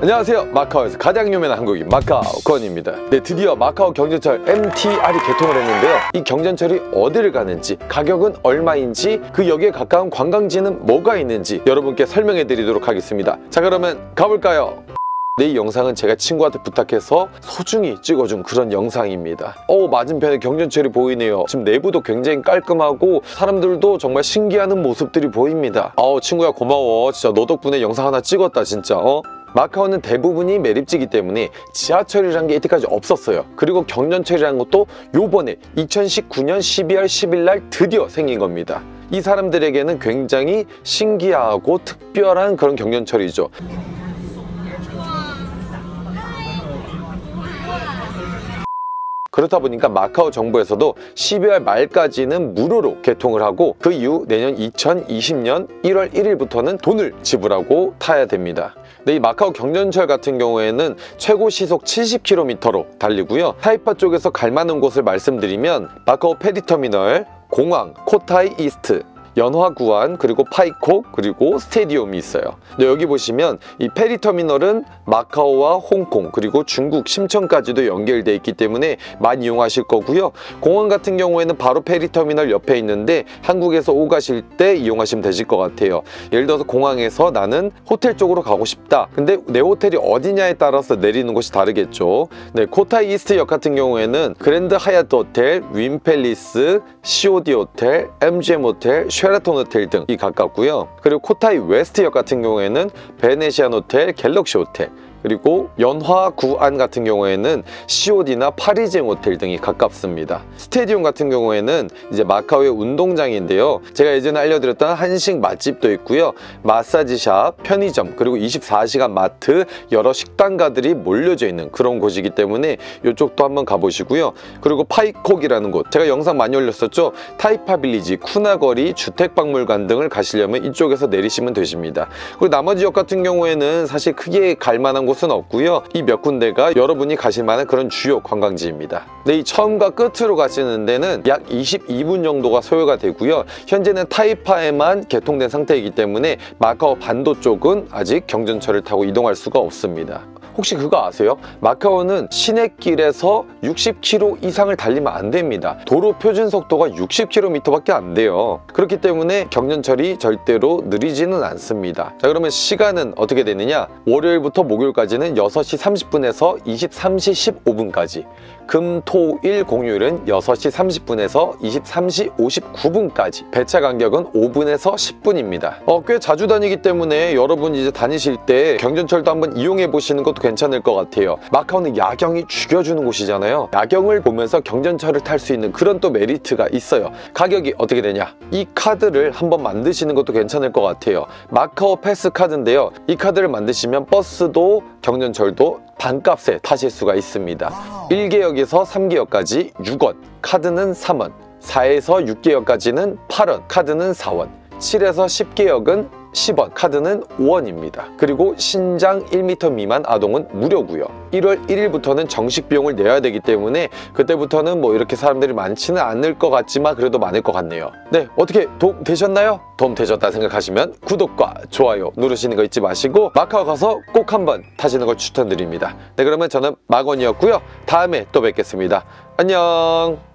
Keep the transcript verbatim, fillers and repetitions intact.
안녕하세요. 마카오에서 가장 유명한 한국인 마카오 권입니다. 네, 드디어 마카오 경전철 엠티알이 개통을 했는데요. 이 경전철이 어디를 가는지, 가격은 얼마인지, 그 역에 가까운 관광지는 뭐가 있는지 여러분께 설명해 드리도록 하겠습니다. 자, 그러면 가볼까요? 네, 이 영상은 제가 친구한테 부탁해서 소중히 찍어준 그런 영상입니다. 어, 맞은편에 경전철이 보이네요. 지금 내부도 굉장히 깔끔하고 사람들도 정말 신기해하는 모습들이 보입니다. 아우, 친구야 고마워. 진짜 너 덕분에 영상 하나 찍었다 진짜. 어? 마카오는 대부분이 매립지이기 때문에 지하철이라는 게 이때까지 없었어요. 그리고 경전철이라는 것도 요번에 이천십구 년 십이월 십일 날 드디어 생긴 겁니다. 이 사람들에게는 굉장히 신기하고 특별한 그런 경전철이죠. 그렇다 보니까 마카오 정부에서도 십이월 말까지는 무료로 개통을 하고 그 이후 내년 이천이십 년 일월 일일부터는 돈을 지불하고 타야 됩니다. 네, 이 마카오 경전철 같은 경우에는 최고 시속 칠십 킬로미터로 달리고요. 타이파 쪽에서 갈 만한 곳을 말씀드리면 마카오 페리터미널, 공항, 코타이 이스트, 연화구안, 그리고 파이콕, 그리고 스테디움이 있어요. 근데 여기 보시면 이 페리터미널은 마카오와 홍콩, 그리고 중국 심천까지도 연결되어 있기 때문에 많이 이용하실 거고요. 공항 같은 경우에는 바로 페리터미널 옆에 있는데 한국에서 오가실 때 이용하시면 되실 것 같아요. 예를 들어서 공항에서 나는 호텔 쪽으로 가고 싶다. 근데 내 호텔이 어디냐에 따라서 내리는 곳이 다르겠죠. 네, 코타이 이스트역 같은 경우에는 그랜드 하얏트 호텔, 윈팰리스, 씨오디 호텔, 엠지엠 호텔, 쉐라톤 호텔 등이 가깝고요. 그리고 코타이 웨스트역 같은 경우에는 베네시안 호텔, 갤럭시 호텔, 그리고 연화구안 같은 경우에는 씨오디나 파리쟁 호텔 등이 가깝습니다. 스테디움 같은 경우에는 이제 마카오의 운동장인데요. 제가 예전에 알려드렸던 한식 맛집도 있고요. 마사지샵, 편의점, 그리고 이십사 시간 마트, 여러 식당가들이 몰려져 있는 그런 곳이기 때문에 이쪽도 한번 가보시고요. 그리고 파이콕이라는 곳, 제가 영상 많이 올렸었죠. 타이파 빌리지, 쿠나거리, 주택박물관 등을 가시려면 이쪽에서 내리시면 되십니다. 그리고 나머지 역 같은 경우에는 사실 크게 갈 만한 곳 곳은 없고요. 이 몇 군데가 여러분이 가실 만한 그런 주요 관광지입니다. 네, 이 처음과 끝으로 가시는 데는 약 이십이 분 정도가 소요가 되고요. 현재는 타이파에만 개통된 상태이기 때문에 마카오 반도 쪽은 아직 경전철을 타고 이동할 수가 없습니다. 혹시 그거 아세요? 마카오는 시내길에서 육십 킬로미터 이상을 달리면 안 됩니다. 도로 표준 속도가 육십 킬로미터밖에 안 돼요. 그렇기 때문에 경전철이 절대로 느리지는 않습니다. 자, 그러면 시간은 어떻게 되느냐? 월요일부터 목요일까지는 여섯 시 삼십 분에서 이십삼 시 십오 분까지, 금, 토, 일, 공휴일은 여섯 시 삼십 분에서 이십삼 시 오십구 분까지, 배차 간격은 오 분에서 십 분입니다. 어, 꽤 자주 다니기 때문에 여러분 이제 다니실 때 경전철도 한번 이용해 보시는 것도 괜찮을 것 같아요. 마카오는 야경이 죽여주는 곳이잖아요. 야경을 보면서 경전철을 탈 수 있는 그런 또 메리트가 있어요. 가격이 어떻게 되냐? 이 카드를 한번 만드시는 것도 괜찮을 것 같아요. 마카오 패스 카드인데요. 이 카드를 만드시면 버스도 경전철도 반값에 타실 수가 있습니다. 일 개역에서 삼 개역까지 육 원, 카드는 삼 원, 사에서 육 개역까지는 팔 원, 카드는 사 원, 칠에서 십 개역은 십 원, 카드는 오 원입니다. 그리고 신장 일 미터 미만 아동은 무료고요. 일월 일일부터는 정식 비용을 내야 되기 때문에 그때부터는 뭐 이렇게 사람들이 많지는 않을 것 같지만 그래도 많을 것 같네요. 네, 어떻게 도움 되셨나요? 도움 되셨다 생각하시면 구독과 좋아요 누르시는 거 잊지 마시고 마카오 가서 꼭 한번 타시는 걸 추천드립니다. 네, 그러면 저는 마건이었고요. 다음에 또 뵙겠습니다. 안녕.